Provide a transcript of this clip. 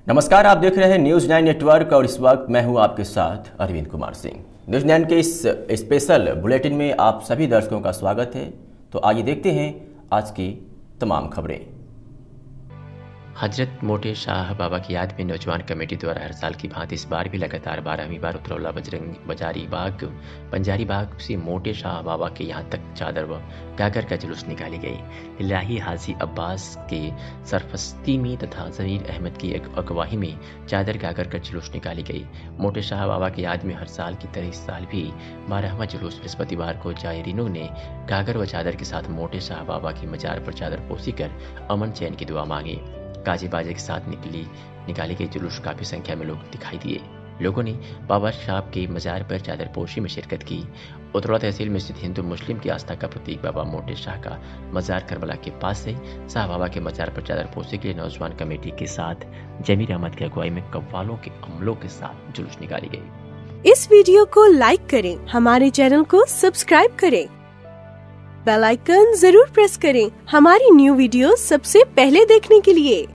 नमस्कार, आप देख रहे हैं न्यूज़ 9 नेटवर्क और इस वक्त मैं हूं आपके साथ अरविंद कुमार सिंह। न्यूज़ 9 के इस स्पेशल बुलेटिन में आप सभी दर्शकों का स्वागत है। तो आइए देखते हैं आज की तमाम खबरें। हजरत मोटे शाह बाबा की याद में नौजवान कमेटी द्वारा हर साल की भांति इस बार भी लगातार 12वीं बार उतरौला बजारी बाग बंजारी बाग से मोटे शाह बाबा के यहाँ तक चादर व गागर का जुलूस निकाली गई। इलाही हाजी अब्बास के सरफस्ती में तथा जमीर अहमद की अगवाही में चादर गागर का जुलूस निकाली गई। मोटे शाह बाबा की याद में हर साल की तरह इस साल भी 12वां जुलूस बृहस्पतिवार को जायरीनों ने गागर व चादर के साथ मोटे शाह बाबा की मजार पर चादर पोसी कर अमन चैन की दुआ मांगी। गाजी बाजे के साथ निकाली गई जुलूस काफी संख्या में लोग दिखाई दिए। लोगों ने बाबा साहब के मजार पर चादर पोशी में शिरकत की। उतरौला तहसील में स्थित हिंदू मुस्लिम की आस्था का प्रतीक बाबा मोटे शाह का मजार करबला के पास से शाह बाबा के मजार पर चादर पोसी के लिए नौजवान कमेटी के साथ जमीर अहमद की अगुवाई में कव्वालों के अमलों के साथ जुलूस निकाली गई। इस वीडियो को लाइक करें, हमारे चैनल को सब्सक्राइब करें, बेल आइकन जरूर प्रेस करें हमारी न्यू वीडियो सबसे पहले देखने के लिए।